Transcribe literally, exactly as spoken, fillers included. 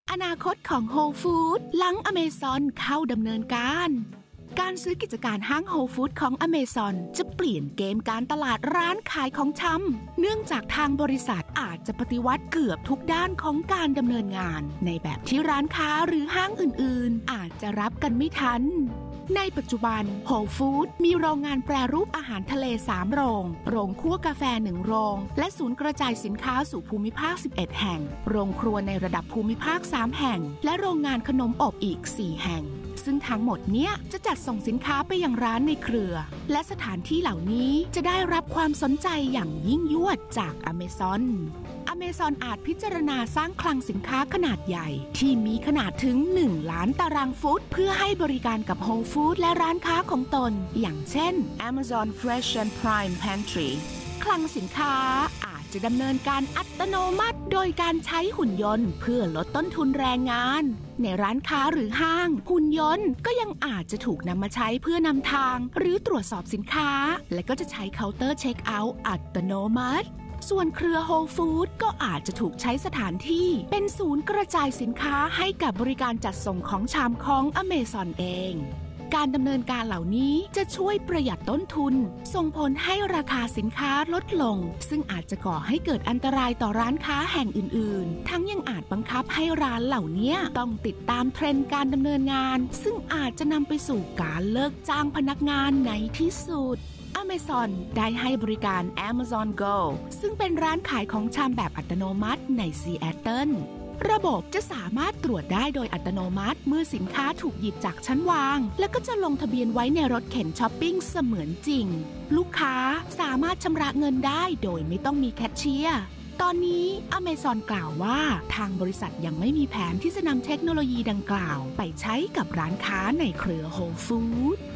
อนาคตของ Whole Foods หลัง Amazon เข้าดำเนินการการซื้อกิจการห้าง Whole Foods ของ Amazon จะเปลี่ยนเกมการตลาดร้านขายของชำเนื่องจากทางบริษัทอาจจะปฏิวัติเกือบทุกด้านของการดำเนินงานในแบบที่ร้านค้าหรือห้างอื่นๆอาจจะรับกันไม่ทันในปัจจุบัน Whole Foods มีโรงงานแปรรูปอาหารทะเลสามโรงโรงคั่วกาแฟหนึ่งโรงและศูนย์กระจายสินค้าสู่ภูมิภาคสิบเอ็ดแห่งโรงครัวในระดับภูมิภาคสามแห่งและโรงงานขนมอบอีกสี่แห่งซึ่งทั้งหมดเนี้ยจะจัดส่งสินค้าไปยังร้านในเครือและสถานที่เหล่านี้จะได้รับความสนใจอย่างยิ่งยวดจาก Amazon Amazon อาจพิจารณาสร้างคลังสินค้าขนาดใหญ่ที่มีขนาดถึงหนึ่งล้านตารางฟุตเพื่อให้บริการกับ Whole Foods และร้านค้าของตนอย่างเช่น Amazon Fresh and Prime Pantry คลังสินค้าอาจจะดำเนินการอัตโนมัติโดยการใช้หุ่นยนต์เพื่อลดต้นทุนแรงงานในร้านค้าหรือห้างหุ่นยนต์ก็ยังอาจจะถูกนำมาใช้เพื่อนำทางหรือตรวจสอบสินค้าและก็จะใช้เคาน์เตอร์เช็คเอาท์อัตโนมัติส่วนเครือ Whole Foods ก็อาจจะถูกใช้สถานที่เป็นศูนย์กระจายสินค้าให้กับบริการจัดส่งของชำของ Amazon เองการดำเนินการเหล่านี้จะช่วยประหยัดต้นทุนส่งผลให้ราคาสินค้าลดลงซึ่งอาจจะก่อให้เกิดอันตรายต่อร้านค้าแห่งอื่นๆทั้งยังอาจบังคับให้ร้านเหล่านี้ต้องติดตามเทรนด์การดำเนินงานซึ่งอาจจะนำไปสู่การเลิกจ้างพนักงานในที่สุดAmazon ได้ให้บริการ Amazon Go ซึ่งเป็นร้านขายของชำแบบอัตโนมัติในซีแอตเทิลระบบจะสามารถตรวจได้โดยอัตโนมัติเมื่อสินค้าถูกหยิบจากชั้นวางแล้วก็จะลงทะเบียนไว้ในรถเข็นช้อปปิ้งเสมือนจริงลูกค้าสามารถชำระเงินได้โดยไม่ต้องมีแคชเชียร์ตอนนี้ Amazon กล่าวว่าทางบริษัทยังไม่มีแผนที่จะนำเทคโนโลยีดังกล่าวไปใช้กับร้านค้าในเครือ Whole Foods